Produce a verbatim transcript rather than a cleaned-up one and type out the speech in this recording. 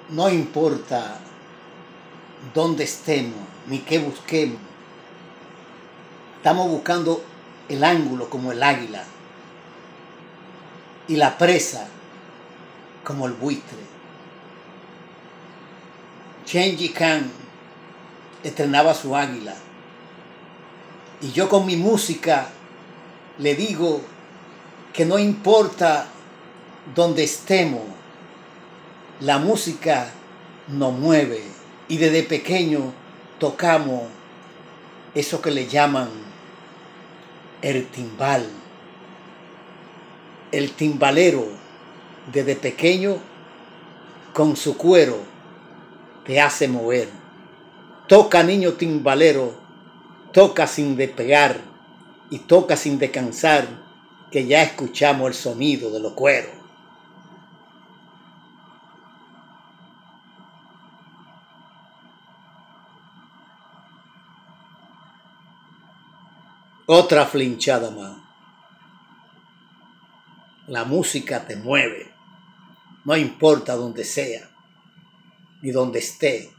No importa dónde estemos ni qué busquemos, estamos buscando el ángulo como el águila y la presa como el buitre. Genghis Khan estrenaba su águila y yo con mi música le digo que no importa dónde estemos, la música nos mueve y desde pequeño tocamos eso que le llaman el timbal. El timbalero desde pequeño con su cuero te hace mover. Toca, niño timbalero, toca sin despegar y toca sin descansar, que ya escuchamos el sonido de los cueros. Otra flinchada más. La música te mueve, no importa dónde sea, ni dónde esté.